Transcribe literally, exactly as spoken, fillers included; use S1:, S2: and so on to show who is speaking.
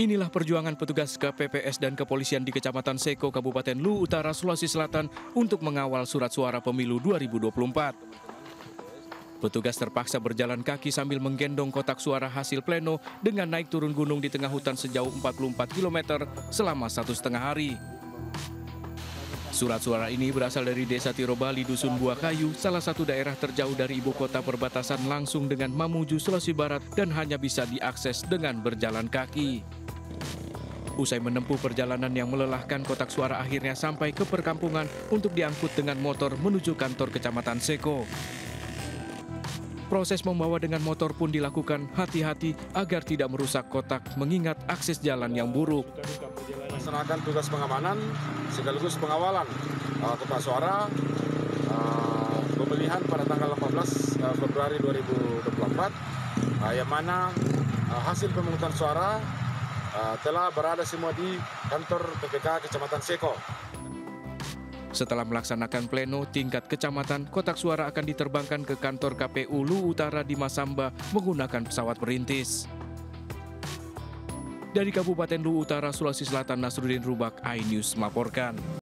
S1: Inilah perjuangan petugas K P P S dan kepolisian di Kecamatan Seko, Kabupaten Luwu Utara, Sulawesi Selatan untuk mengawal surat suara pemilu dua ribu dua puluh empat. Petugas terpaksa berjalan kaki sambil menggendong kotak suara hasil pleno dengan naik turun gunung di tengah hutan sejauh empat puluh empat kilometer selama satu setengah hari. Surat suara ini berasal dari Desa Tirobali, Dusun Buah Kayu, salah satu daerah terjauh dari ibu kota perbatasan langsung dengan Mamuju, Sulawesi Barat, dan hanya bisa diakses dengan berjalan kaki. Usai menempuh perjalanan yang melelahkan, kotak suara akhirnya sampai ke perkampungan untuk diangkut dengan motor menuju kantor Kecamatan Seko. Proses membawa dengan motor pun dilakukan hati-hati agar tidak merusak kotak mengingat akses jalan yang buruk.
S2: Melaksanakan tugas pengamanan sekaligus pengawalan uh, kotak suara uh, pemilihan pada tanggal empat belas Februari dua ribu dua puluh empat uh, yang mana uh, hasil pemungutan suara uh, telah berada semua di kantor P P K Kecamatan Seko.
S1: Setelah melaksanakan pleno tingkat kecamatan, kotak suara akan diterbangkan ke kantor K P U Luwu Utara di Masamba menggunakan pesawat perintis. Dari Kabupaten Luwu Utara, Sulawesi Selatan, Nasruddin Rubak, iNews melaporkan.